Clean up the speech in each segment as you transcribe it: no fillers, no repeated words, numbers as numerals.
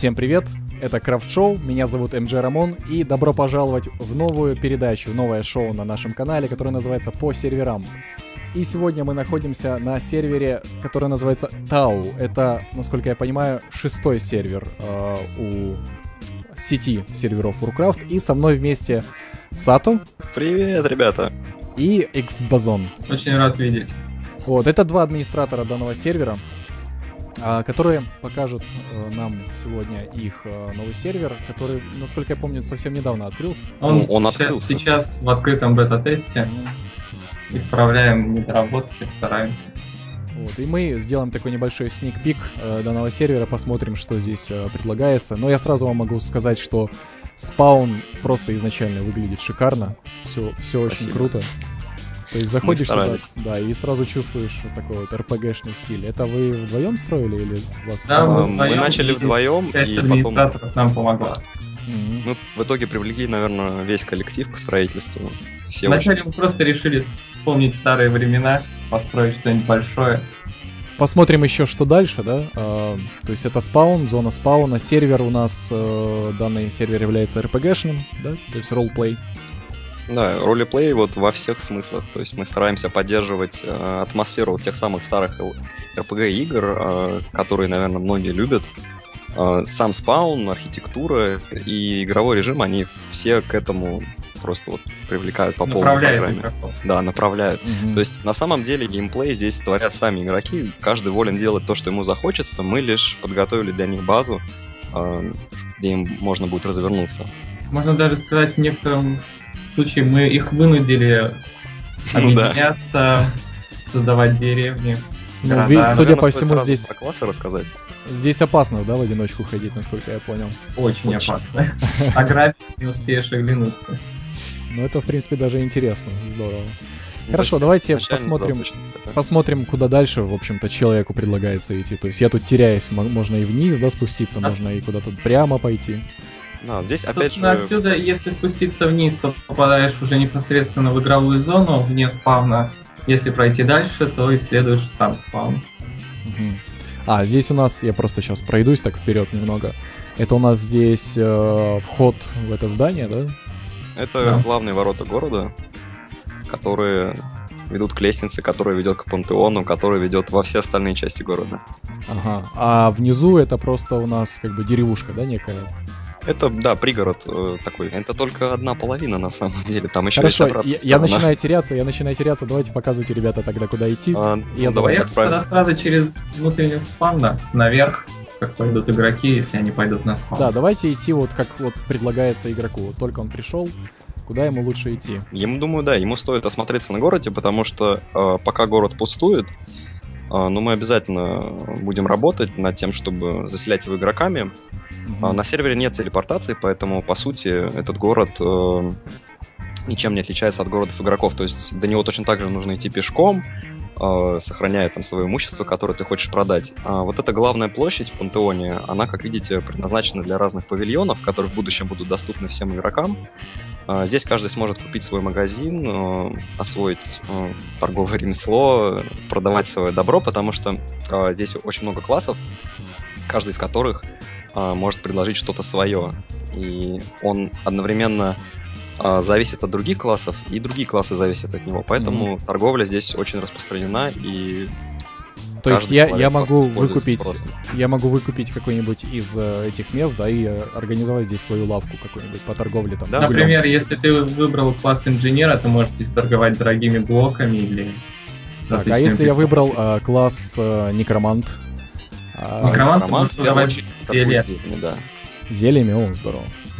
Всем привет, это Крафт Шоу, меня зовут МД Рамон, и добро пожаловать в новую передачу, новое шоу на нашем канале, которое называется «По серверам». И сегодня мы находимся на сервере, который называется Тау. Это, насколько я понимаю, 6-й сервер у сети серверов Warcraft. И со мной вместе Сато. Привет, ребята. И Xbazon. Очень рад видеть. Вот, это два администратора данного сервера, которые покажут нам сегодня их новый сервер, который, насколько я помню, совсем недавно открылся. Он открылся. Сейчас в открытом бета-тесте. Исправляем недоработки, стараемся. Вот, и мы сделаем такой небольшой сник-пик данного сервера, посмотрим, что здесь предлагается. Но я сразу вам могу сказать, что спаун просто изначально выглядит шикарно. Все очень круто. То есть заходишь сюда, да, и сразу чувствуешь такой вот РПГшный стиль. Это вы вдвоем строили или у вас? Да, мы начали вдвоем, и потом нам помогла. Мы в итоге привлекли, наверное, весь коллектив к строительству. Вначале мы просто решили вспомнить старые времена, построить что-нибудь большое. Посмотрим еще, что дальше, да? То есть это спаун, зона спауна. Сервер у нас, данный сервер является RPG-шным, да? То есть ролл-плей. Да, ролеплей вот во всех смыслах. То есть мы стараемся поддерживать атмосферу вот тех самых старых RPG-игр, которые, наверное, многие любят. Сам спаун, архитектура и игровой режим, они все к этому просто вот привлекают по полной программе. Игроков. Да, направляют. То есть на самом деле геймплей здесь творят сами игроки. Каждый волен делать то, что ему захочется. Мы лишь подготовили для них базу, где им можно будет развернуться. Можно даже сказать, в некотором случае мы их вынудили объединяться, создавать деревни. Судя по всему, здесь классы рассказать. Здесь опасно, да, в одиночку ходить, насколько я понял. Очень опасно. Ограбить не успеешь оглянуться. Ну, это, в принципе, даже интересно. Здорово. Хорошо, давайте посмотрим, куда дальше, в общем-то, человеку предлагается идти. То есть я тут теряюсь, можно и вниз, да, спуститься, можно и куда-то прямо пойти. Да, здесь опять же... Отсюда, если спуститься вниз, то попадаешь уже непосредственно в игровую зону, вне спавна. Если пройти дальше, то исследуешь сам спаун. Здесь у нас, я просто сейчас пройдусь так вперед немного. Это у нас здесь вход в это здание, да? Это главные ворота города, которые ведут к лестнице, которая ведет к пантеону, которая ведет во все остальные части города. Ага. А внизу это просто у нас как бы деревушка, да, некая? Это, да, пригород такой. Это только одна половина, на самом деле. Там еще Хорошо, есть я начинаю теряться. Давайте показывайте, ребята, тогда куда идти. Давайте отправимся. Сразу через внутренний спавна наверх, как пойдут игроки, если они пойдут на спаун. Да, давайте идти вот как вот предлагается игроку. Вот только он пришел, куда ему лучше идти? Ему стоит осмотреться на городе, потому что пока город пустует, мы обязательно будем работать над тем, чтобы заселять его игроками. На сервере нет телепортации, поэтому, по сути, этот город ничем не отличается от городов игроков. То есть до него точно так же нужно идти пешком, сохраняя там свое имущество, которое ты хочешь продать. Вот эта главная площадь в Пантеоне, она, как видите, предназначена для разных павильонов, которые в будущем будут доступны всем игрокам. Здесь каждый сможет купить свой магазин, освоить торговое ремесло, продавать свое добро, потому что здесь очень много классов, каждый из которых может предложить что-то свое. И он одновременно зависит от других классов, и другие классы зависят от него. Поэтому торговля здесь очень распространена, и то есть я могу выкупить какой-нибудь из этих мест, да, и организовать здесь свою лавку какую-нибудь по торговле там. Да, например, если ты выбрал класс инженера, то можешь здесь торговать дорогими блоками или... Так, а если я выбрал класс некромант? Некромант в первую очередь зельями, да. Зельями, здорово.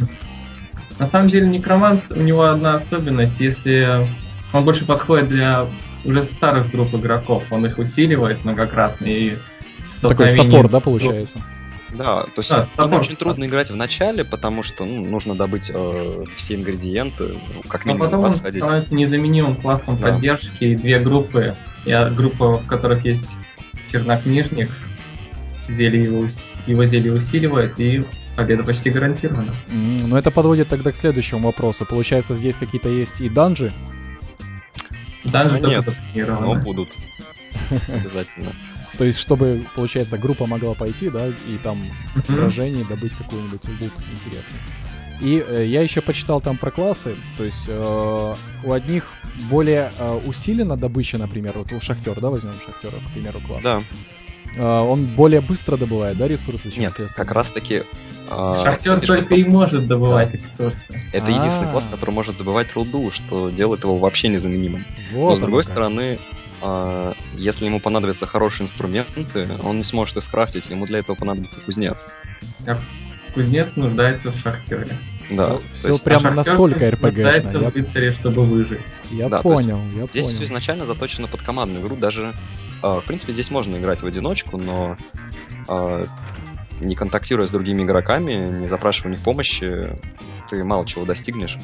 На самом деле некромант, у него одна особенность, если он больше подходит для уже старых групп игроков, он их усиливает многократно и... Такой саппорт, да, получается? Да, то есть им очень трудно играть в начале, потому что нужно добыть все ингредиенты, как минимум. Но потом он становится незаменимым классом поддержки, и две группы, группа, в которых есть чернокнижник, его зелье усиливает, и победа почти гарантирована. Ну это подводит тогда к следующему вопросу. Получается, здесь какие-то есть и данжи? Данжи нет, но будут. Обязательно. То есть, чтобы, получается, группа могла пойти, да, и там в сражении добыть какой-нибудь лут интересный. И я еще почитал там про классы, то есть у одних более усилена добыча, например, вот у Шахтера, да, возьмем Шахтера, к примеру, класс. Да. Он более быстро добывает, да, ресурсы, чем Нет, как раз таки... Шахтер только и может добывать ресурсы. Это единственный класс, который может добывать руду, что делает его вообще незаменимым. Вот. Но с другой стороны, если ему понадобятся хорошие инструменты, он не сможет их скрафтить, ему для этого понадобится кузнец. А кузнец нуждается в шахтере. Да, все прямо настолько РПГшно. Нуждается в рыцаре, чтобы выжить. Я понял. Здесь все изначально заточено под командную игру, даже... В принципе, здесь можно играть в одиночку, но не контактируя с другими игроками, не запрашивая у них помощи, ты мало чего достигнешь.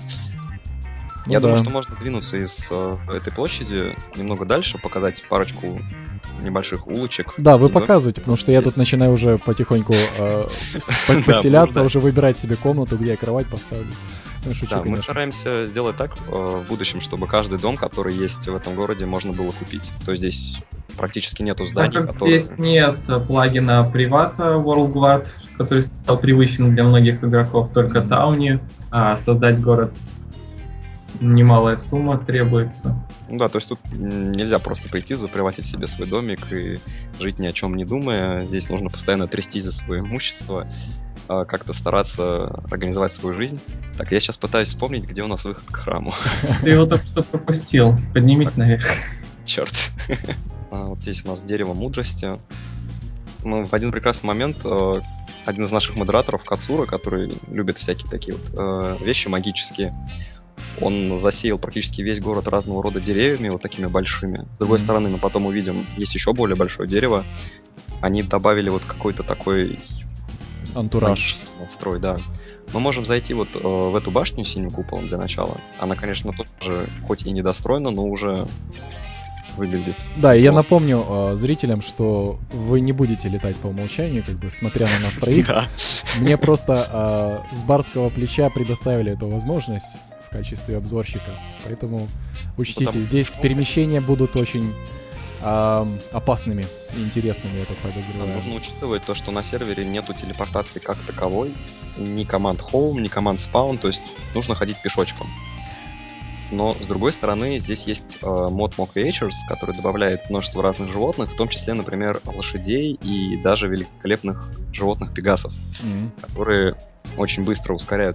Я думаю, что можно двинуться из этой площади немного дальше, показать парочку небольших улочек. Да, вы показываете, потому что я тут начинаю уже потихоньку поселяться, уже выбирать себе комнату, где я кровать поставлю. Да, мы стараемся сделать так в будущем, чтобы каждый дом, который есть в этом городе, можно было купить. То есть здесь практически нету зданий, так как здесь нет плагина Privata World Guard, который стал привычен для многих игроков, только Тауни, а создать город немалая сумма требуется. Да, то есть тут нельзя просто прийти, заприватить себе свой домик и жить ни о чем не думая. Здесь нужно постоянно трястись за свое имущество, как-то стараться организовать свою жизнь. Так, я сейчас пытаюсь вспомнить, где у нас выход к храму. Ты его только что пропустил. Поднимись наверх. Черт. Вот здесь у нас дерево мудрости. Ну, в один прекрасный момент один из наших модераторов, Кацура, который любит всякие такие вот вещи магические, он засеял практически весь город разного рода деревьями, вот такими большими. С другой стороны, мы потом увидим, есть еще более большое дерево. Они добавили вот какой-то такой антураж, настрой, да. Мы можем зайти вот в эту башню с синим куполом для начала. Она, конечно, тоже, хоть и недостроена, но уже выглядит. Да, и я напомню зрителям, что вы не будете летать по умолчанию, как бы, смотря на нас троих. Мне просто с барского плеча предоставили эту возможность в качестве обзорщика. Поэтому учтите, здесь перемещения будут очень опасными и интересными, я так подозреваю. Нужно учитывать то, что на сервере нету телепортации как таковой, ни команд Home, ни команд Spawn, то есть нужно ходить пешочком. Но, с другой стороны, здесь есть мод Mock Creatures, который добавляет множество разных животных, в том числе, например, лошадей и даже великолепных животных пегасов, которые очень быстро ускоряют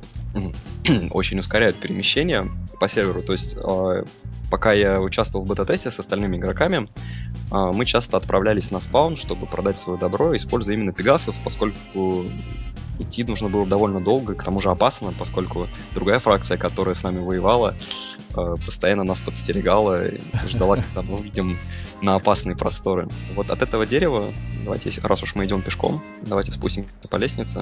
перемещение по серверу. То есть, пока я участвовал в бета-тесте с остальными игроками, мы часто отправлялись на спаун, чтобы продать свое добро, используя именно пегасов, поскольку идти нужно было довольно долго, к тому же опасно, поскольку другая фракция, которая с нами воевала, постоянно нас подстерегала и ждала, когда мы выйдем на опасные просторы. Вот от этого дерева, давайте, раз уж мы идем пешком, давайте спустимся по лестнице.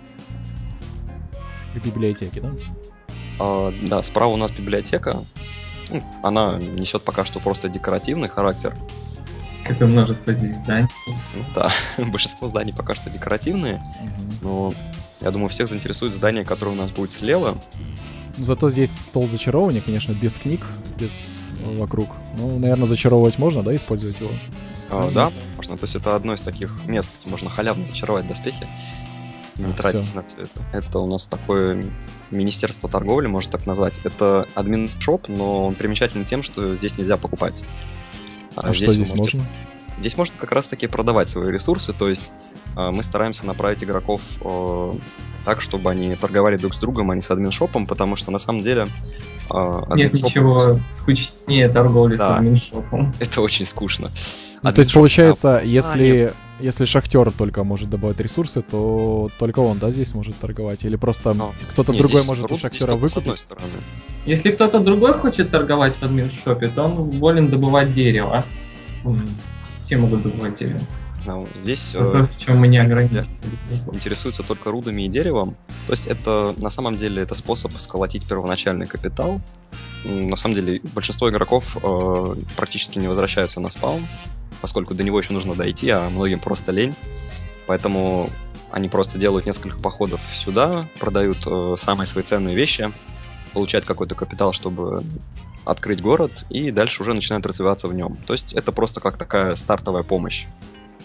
К библиотеке, да? Да, справа у нас библиотека. Она несет пока что просто декоративный характер. Как и множество здесь зданий. Да, большинство зданий пока что декоративные, но я думаю, всех заинтересует здание, которое у нас будет слева. Зато здесь стол зачарования, конечно, без книг, без вокруг. Ну, наверное, зачаровывать можно, да, использовать его? Да, можно. То есть это одно из таких мест, где можно халявно зачаровать доспехи. Не тратить на все это. Это у нас такое министерство торговли, можно так назвать. Это админ-шоп, но он примечателен тем, что здесь нельзя покупать. А что здесь можно? Здесь можно как раз таки продавать свои ресурсы, то есть мы стараемся направить игроков так, чтобы они торговали друг с другом, а не с админшопом, потому что на самом деле... Нет ничего скучнее торговли с админшопом. Это очень скучно. То есть получается, если Шахтер только может добывать ресурсы, то только он, да, здесь может торговать? Или просто кто-то другой может у Шахтера выкупить? Если кто-то другой хочет торговать в админшопе, то он волен добывать дерево. Все могут добывать дерево. Здесь в чем мы не ограничены. Интересуются только рудами и деревом. То есть это на самом деле это способ сколотить первоначальный капитал. На самом деле большинство игроков практически не возвращаются на спаун, поскольку до него еще нужно дойти, а многим просто лень. Поэтому они просто делают несколько походов сюда, продают самые свои ценные вещи, получают какой-то капитал, чтобы открыть город, и дальше уже начинают развиваться в нем. То есть это просто как такая стартовая помощь.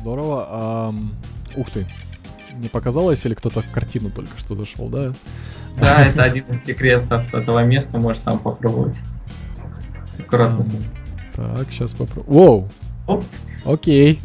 Здорово. Ух ты. Не показалось, или кто-то в картину только что зашел, да? Да, это один из секретов этого места, можешь сам попробовать. Аккуратно. Так, сейчас попробую. Воу! Оп. Окей.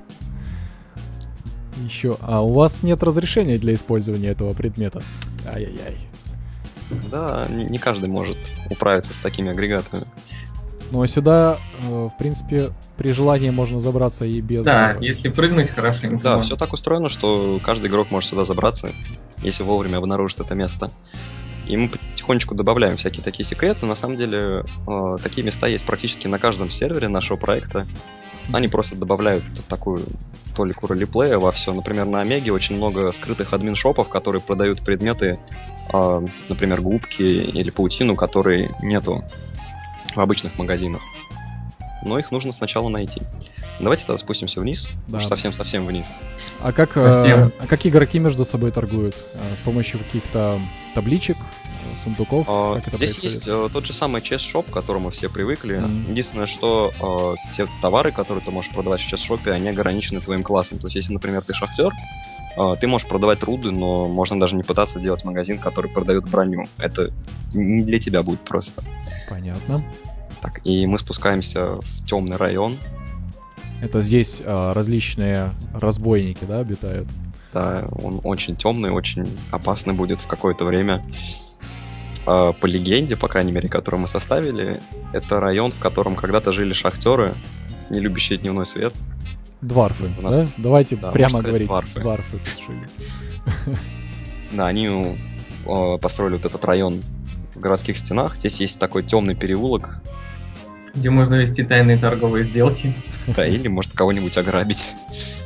Еще. А у вас нет разрешения для использования этого предмета? Ай-яй-яй. Да, не каждый может управиться с такими агрегатами. Ну а сюда, в принципе, при желании можно забраться и без... Да, если прыгнуть хорошенько. Да, можно. все так устроено, что каждый игрок может сюда забраться, если вовремя обнаружит это место. И мы потихонечку добавляем всякие такие секреты. На самом деле, такие места есть практически на каждом сервере нашего проекта. Они просто добавляют такую толику ролеплея во все. Например, на Омеге очень много скрытых админ-шопов, которые продают предметы, например, губки или паутину, которые нету в обычных магазинах. Но их нужно сначала найти. Давайте тогда спустимся вниз, Да. уж совсем-совсем вниз. А как, Совсем. как игроки между собой торгуют? С помощью каких-то табличек, сундуков? Как это Здесь происходит? есть тот же самый чест-шоп, к которому все привыкли. Мгм. Единственное, что те товары, которые ты можешь продавать в чест-шопе, они ограничены твоим классом. То есть, если, например, ты шахтер, ты можешь продавать руды, но можно даже не пытаться делать магазин, который продает броню. Это не для тебя будет просто. Понятно. Так, и мы спускаемся в темный район. Это здесь различные разбойники, да, обитают? Да, он очень темный, очень опасный будет в какое-то время. По легенде, по крайней мере, которую мы составили, это район, в котором когда-то жили шахтеры, не любящие дневной свет. Дварфы, У нас- да? Давайте да, прямо можно сказать, говорить. дварфы. Дварфы тут жили. Да, они построили вот этот район в городских стенах. Здесь есть такой темный переулок, Где можно вести тайные торговые сделки. да, или может кого-нибудь ограбить.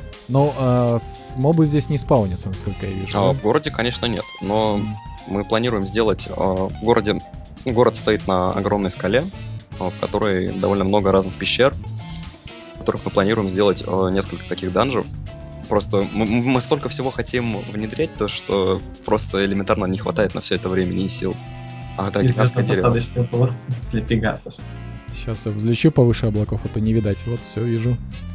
Но мобы здесь не спаунятся, насколько я вижу. да? В городе, конечно, нет, но мы планируем сделать в городе... Город стоит на огромной скале, в которой довольно много разных пещер, в которых мы планируем сделать несколько таких данжев. Просто мы столько всего хотим внедрять, то что просто элементарно не хватает на все это времени и сил. А это Или гигантское дерево. посадочную полосу для пегасов. Сейчас я взлечу повыше облаков, а то не видать. Вот, все вижу.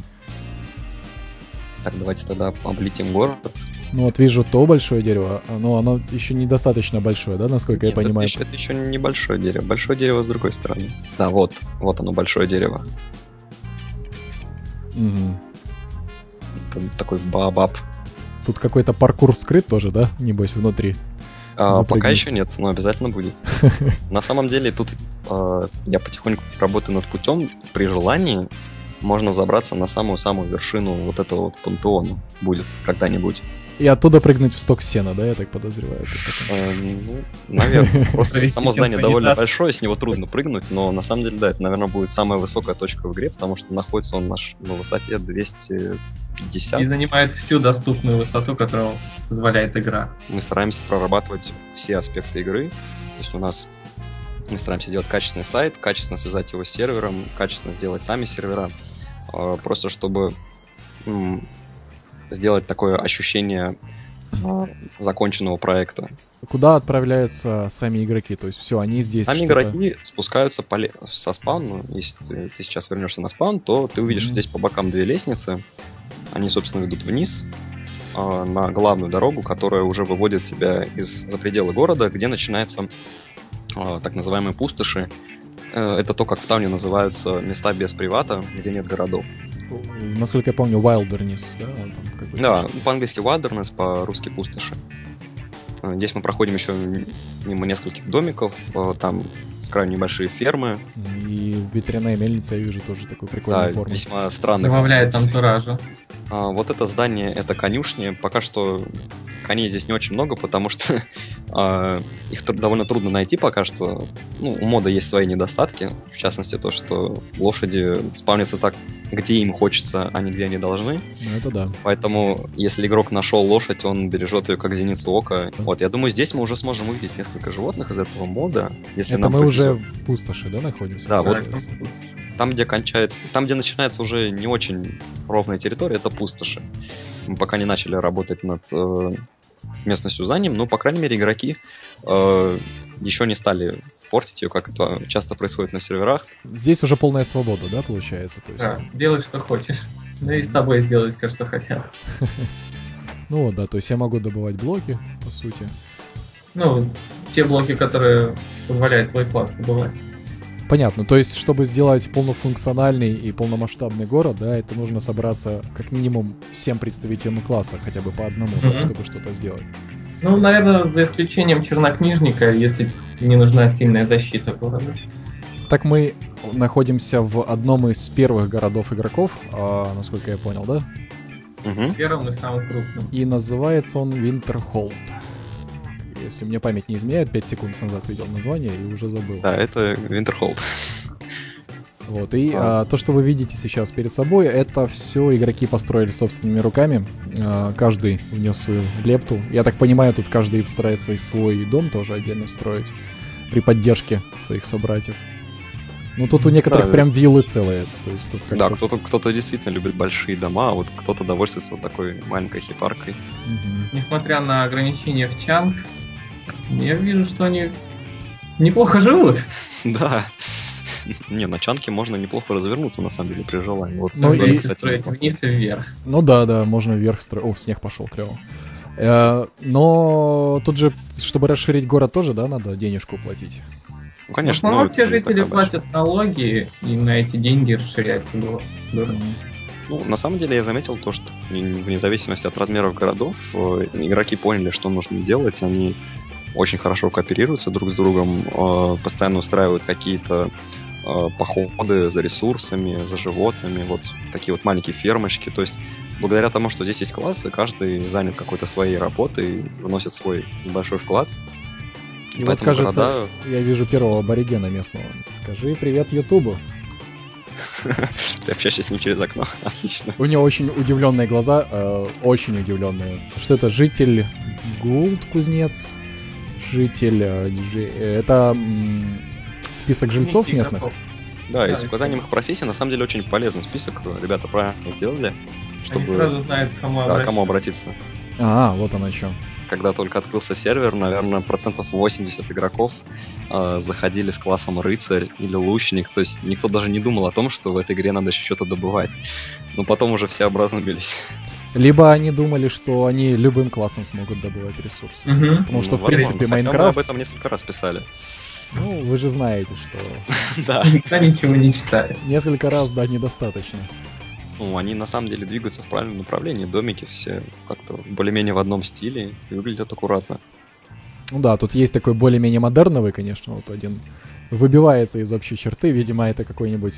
Так, давайте тогда облетим город. Ну вот вижу то большое дерево, но оно еще недостаточно большое, да, насколько Нет, я понимаю? Это еще небольшое дерево. Большое дерево с другой стороны. Да, вот оно, большое дерево. Мгм. Это такой баобаб. Тут какой-то паркур скрыт тоже, да? Небось, внутри. Пока Запрыгнуть. еще нет, но обязательно будет. На самом деле тут я потихоньку работаю над путем. При желании можно забраться на самую-самую вершину вот этого вот пантеона. Будет когда-нибудь. И оттуда прыгнуть в сток сена, да, я так подозреваю. тут такое. Ну, наверное. Просто Провести само здание симфонизацию. довольно большое, с него трудно прыгнуть, но на самом деле, да, это, наверное, будет самая высокая точка в игре, потому что находится он на высоте 250. И занимает всю доступную высоту, которую позволяет игра. Мы стараемся прорабатывать все аспекты игры. То есть мы стараемся сделать качественный сайт, качественно связать его с сервером, качественно сделать сами сервера. Просто чтобы сделать такое ощущение законченного проекта. Куда отправляются сами игроки? То есть все, они здесь. Сами что-то- игроки спускаются со спауна. Если ты сейчас вернешься на спаун, то ты увидишь, что здесь по бокам две лестницы. Они, собственно, ведут вниз на главную дорогу, которая уже выводит тебя за пределы города, где начинаются так называемые пустоши. Это то, как в Тауне называются места без привата, где нет городов. Насколько я помню, Wilderness, да? он там как бы Да, пишется. по-английски wilderness, по-русски пустоши. Здесь мы проходим еще мимо нескольких домиков, там с краю небольшие фермы. И ветряная мельница, я вижу, тоже такую Да, прикольную форму. весьма странный. Добавляет концепт. антуража. Вот это здание, это конюшни. Пока что коней здесь не очень много, потому что их довольно трудно найти пока что. Ну, у мода есть свои недостатки. В частности, то, что лошади спавнятся так, где им хочется, а не где они должны. Ну, это да. Поэтому, если игрок нашел лошадь, он бережет ее как зеницу ока. Вот, я думаю, здесь мы уже сможем увидеть несколько животных из этого мода. Если Это нам мы повезет. уже в пустоши, да, находимся? Да, вот получается? там, где начинается уже не очень ровная территория, это пустоши. Мы пока не начали работать над местностью за ним, но, по крайней мере, игроки еще не стали портить ее, как это часто происходит на серверах. Здесь уже полная свобода, да, получается? То есть... Да, делай, что хочешь. Ну и с тобой сделают все, что хотят. Ну да, то есть я могу добывать блоки, по сути. Ну, те блоки, которые позволяют твой класс добывать. Понятно, то есть, чтобы сделать полнофункциональный и полномасштабный город, да, это нужно собраться как минимум всем представителям класса, хотя бы по одному, да, чтобы что-то сделать. Ну, наверное, за исключением чернокнижника, если не нужна сильная защита города. Так мы находимся в одном из первых городов игроков, насколько я понял, да? Первым и самым крупным. И называется он Winterhold. Если мне память не изменяет, 5 секунд назад видел название и уже забыл. Да, это Winterhold. Вот, и то, что вы видите сейчас перед собой, это все игроки построили собственными руками. Каждый внес свою лепту. Я так понимаю, тут каждый старается и свой дом тоже отдельно строить при поддержке своих собратьев. Ну, тут у некоторых прям виллы целые. То есть тут да, кто-то действительно любит большие дома, а вот кто-то довольствуется вот такой маленькой хипаркой. Несмотря на ограничения в чанг, я вижу, что они неплохо живут. Да. Не, на чанке можно неплохо развернуться, на самом деле, при желании. Вот, ну и строить вниз и вверх. Ну да, можно вверх строить. О, снег пошел, клево. Но тут же, чтобы расширить город, тоже, да, надо денежку платить. Ну, конечно. Ну, все жители платят налоги, и на эти деньги расширяется город. Ну, на самом деле я заметил то, что вне зависимости от размеров городов, игроки поняли, что нужно делать, они очень хорошо кооперируются друг с другом, постоянно устраивают какие-то походы за ресурсами, за животными, вот такие вот маленькие фермочки. То есть, благодаря тому, что здесь есть классы, каждый занят какой-то своей работой, вносит свой небольшой вклад. И вот, кажется, я вижу первого аборигена местного. Скажи привет Ютубу. Ты общаешься с ним через окно. Отлично. У него очень удивленные глаза, очень удивленные. Что это? Житель Гулд, кузнец, житель... Это список жильцов местных? Да, и с указанием их профессии, на самом деле, очень полезный список. Ребята правильно сделали, чтобы... Они сразу знают, кому обратиться. Вот оно что. Когда только открылся сервер, наверное, 80% игроков заходили с классом рыцарь или лучник, то есть никто даже не думал о том, что в этой игре надо еще что-то добывать. Но потом уже все образумились. Либо они думали, что они любым классом смогут добывать ресурсы. Потому что, в принципе, Майнкрафт... мы об этом несколько раз писали. Ну, вы же знаете, что... Да. Никто ничего не читает. Несколько раз, да, недостаточно. Ну, они на самом деле двигаются в правильном направлении. Домики все как-то более-менее в одном стиле и выглядят аккуратно. Ну да, тут есть такой более-менее модерновый, конечно, вот один выбивается из общей черты. Видимо, это какой-нибудь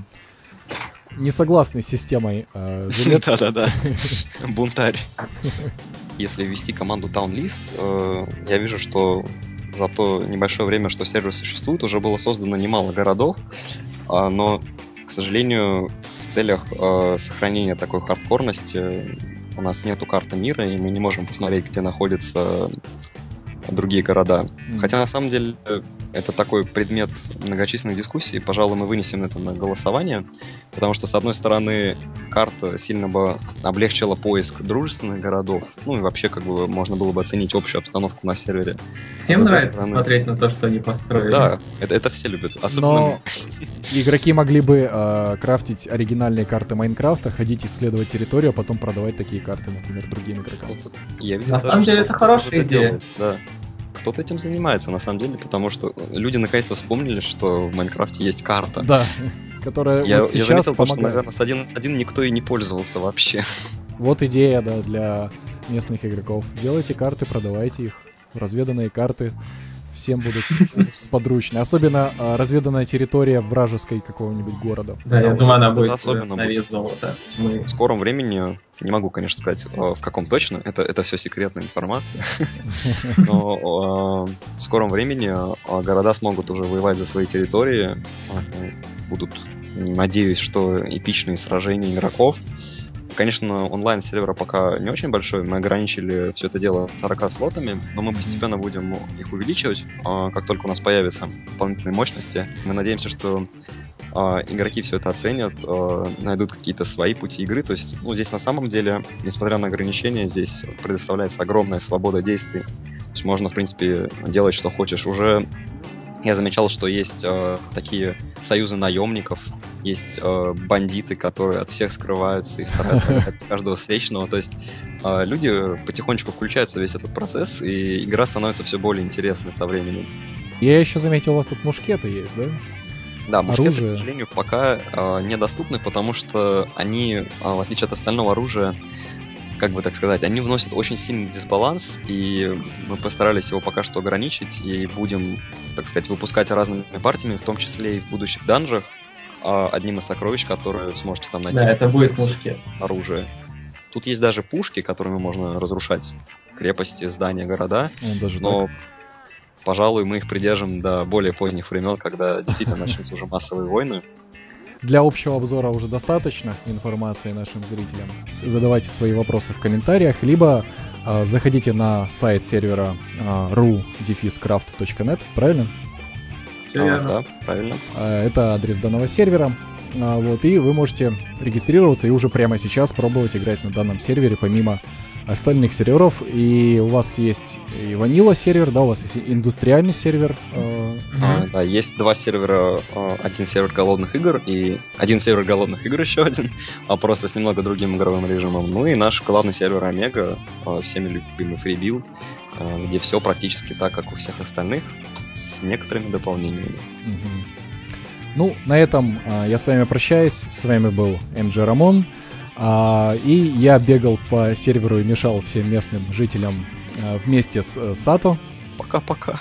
несогласный с системой жилец. Да-да-да, бунтарь. Если ввести команду TownList, я вижу, что за то небольшое время, что сервер существует, уже было создано немало городов, но, к сожалению, в целях сохранения такой хардкорности у нас нету карты мира, и мы не можем посмотреть, где находятся другие города. Хотя на самом деле это такой предмет многочисленных дискуссий. Пожалуй, мы вынесем это на голосование, потому что, с одной стороны, карта сильно бы облегчила поиск дружественных городов, ну и вообще как бы можно было бы оценить общую обстановку на сервере. Всем нравится смотреть на то, что они построили. Да, это все любят. Особенно... Но игроки могли бы крафтить оригинальные карты Майнкрафта, ходить исследовать территорию, а потом продавать такие карты, например, другим игрокам. Я видел, на самом деле это хорошая идея. Делает, да. Кто-то этим занимается, на самом деле, потому что люди наконец-то вспомнили, что в Майнкрафте есть карта. Да, которая я вот сейчас заметил, помогает. что, наверное, один никто и не пользовался вообще. Вот идея, да, для местных игроков. Делайте карты, продавайте их. Разведанные карты всем будут сподручны. Особенно разведанная территория вражеской какого-нибудь города. Да, я думаю, она будет особенно на вес золота. В скором времени, не могу, конечно, сказать, в каком точно, это все секретная информация, но в скором времени города смогут уже воевать за свои территории, будут, надеюсь, что эпичные сражения игроков. Конечно, онлайн сервера пока не очень большой, мы ограничили все это дело 40 слотами, но мы постепенно будем их увеличивать, как только у нас появятся дополнительные мощности. Мы надеемся, что игроки все это оценят, найдут какие-то свои пути игры. То есть, здесь на самом деле, несмотря на ограничения, здесь предоставляется огромная свобода действий. То есть можно, в принципе, делать, что хочешь. Уже Я замечал, что есть такие союзы наемников, есть бандиты, которые от всех скрываются и стараются от каждого встречного. То есть люди потихонечку включаются в весь этот процесс, и игра становится все более интересной со временем. Я еще заметил, у вас тут мушкеты есть, да? Да, мушкеты, Оружие. к сожалению, пока недоступны, потому что они, в отличие от остального оружия, как бы так сказать, они вносят очень сильный дисбаланс, и мы постарались его пока что ограничить, и будем, так сказать, выпускать разными партиями, в том числе и в будущих данжах, одним из сокровищ, которые сможете там найти. Да, это будет мушкет. Оружие. Тут есть даже пушки, которыми можно разрушать крепости, здания, города, Даже но, так. пожалуй, мы их придержим до более поздних времен, когда действительно начнутся уже массовые войны. Для общего обзора уже достаточно информации нашим зрителям. Задавайте свои вопросы в комментариях, либо заходите на сайт сервера ru-craft.net, правильно? Все верно. Да, правильно. Это адрес данного сервера. Вот, и вы можете регистрироваться и уже прямо сейчас пробовать играть на данном сервере, помимо остальных серверов. И у вас есть и ванила сервер, да, у вас есть индустриальный сервер. Да, есть два сервера, один сервер голодных игр и один сервер голодных игр еще один, просто с немного другим игровым режимом. Ну и наш главный сервер Омега, всеми любимый FreeBuild, где все практически так, как у всех остальных, с некоторыми дополнениями. Ну, на этом я с вами прощаюсь. С вами был MG Рамон. И я бегал по серверу и мешал всем местным жителям вместе с Сато. Пока-пока.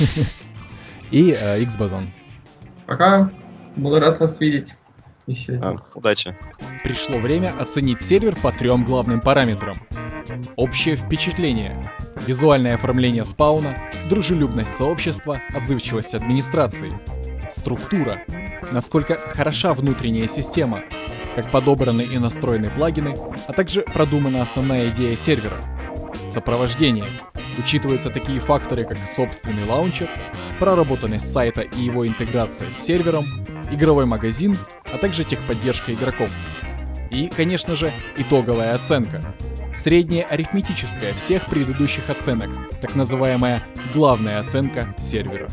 И X-Базон. Пока. Буду рад вас видеть. Еще. Удачи. Пришло время оценить сервер по 3 главным параметрам. Общее впечатление, визуальное оформление спауна, дружелюбность сообщества, отзывчивость администрации, структура, насколько хороша внутренняя система, как подобраны и настроены плагины, а также продумана основная идея сервера. Сопровождение. Учитываются такие факторы, как собственный лаунчер, проработанность сайта и его интеграция с сервером, игровой магазин, а также техподдержка игроков. И, конечно же, итоговая оценка. Средняя арифметическая всех предыдущих оценок, так называемая главная оценка сервера.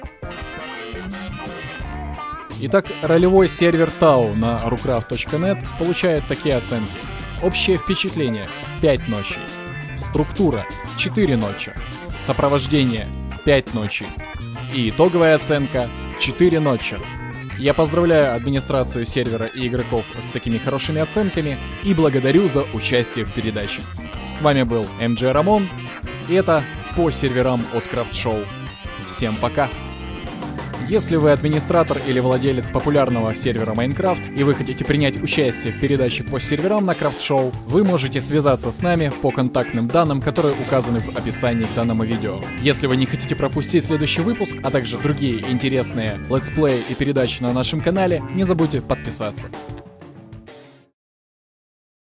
Итак, ролевой сервер Tau на rucraft.net получает такие оценки. Общее впечатление — 5 ночей. Структура — 4 ночи. Сопровождение — 5 ночей. И итоговая оценка — 4 ночи. Я поздравляю администрацию сервера и игроков с такими хорошими оценками и благодарю за участие в передаче. С вами был MG Рамон, и это по серверам от Craft Show. Всем пока! Если вы администратор или владелец популярного сервера Minecraft и вы хотите принять участие в передаче по серверам на Craft Show, вы можете связаться с нами по контактным данным, которые указаны в описании к данному видео. Если вы не хотите пропустить следующий выпуск, а также другие интересные летсплеи и передачи на нашем канале, не забудьте подписаться.